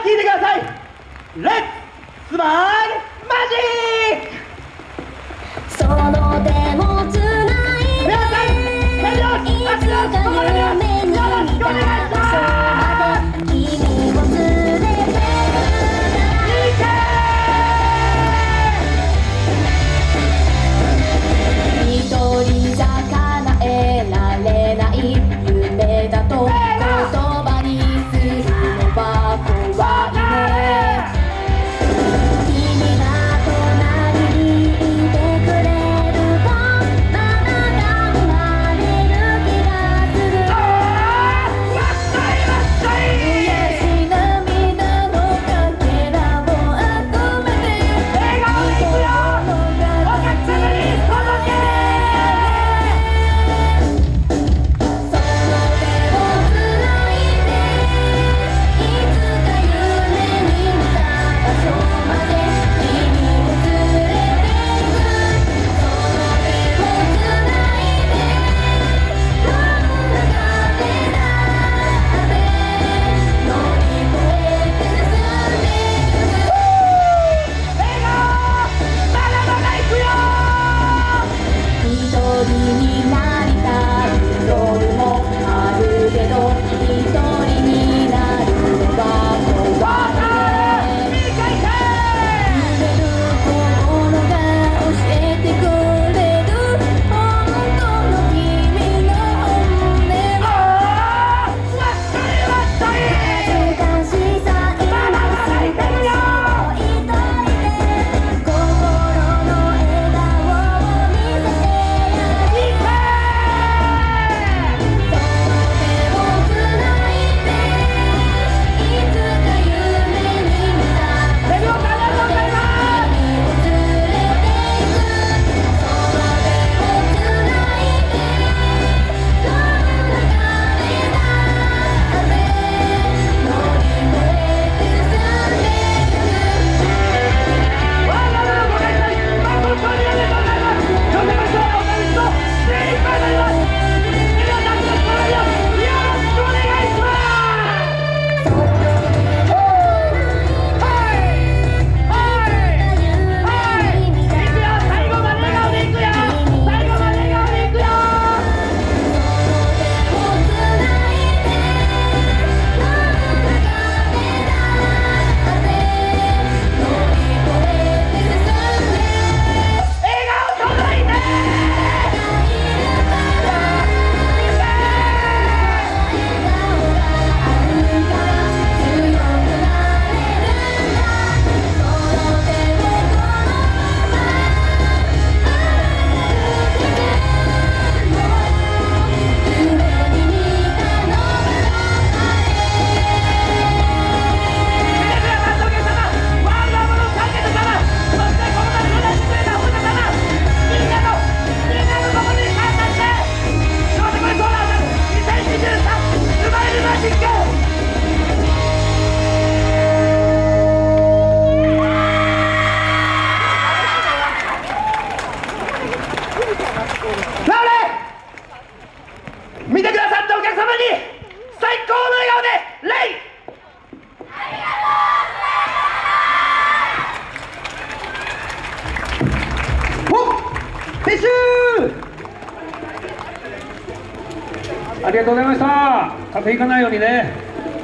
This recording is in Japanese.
聴いてください。レッツスマイルマジック。 その手もつないで皆さん手拍子いつか夢に見た場所まで君を連れてく一人じゃ叶えられない夢だと言葉にするのは怖いね。君が隣にいてくれるとまだ頑張れる気がする。悔し涙のかけらを集めて笑顔でいくよ。お客様に届け。 その手をつないでいつか夢に見た場所まで君を連れて行く。その手をつないでどんな風だって乗り越えて進んでいく。 笑顔まだまだいくよ。 一人になりたい夜もあるけど一人になるのは怖いね。揺れる心が教えてくれる本当の君の本音は恥ずかしさ今少し置いといて心の笑顔を見せてやる。その手をつないでいつか夢に見た場所まで君を連れて行く。その手をつないでどんな風だって乗り越えて進んでいく。 わざわざごめんなさい。誠にありがとうございます。寄せましょう。お楽しみと精一杯になります。皆さんのご覧よろしくお願いします。最後まで笑顔でいくよ。最後まで笑顔でいくよ。笑顔届いて。見てくださったお客様に最高の笑顔で礼。撤収。 ありがとうございました。風邪ひかないようにね。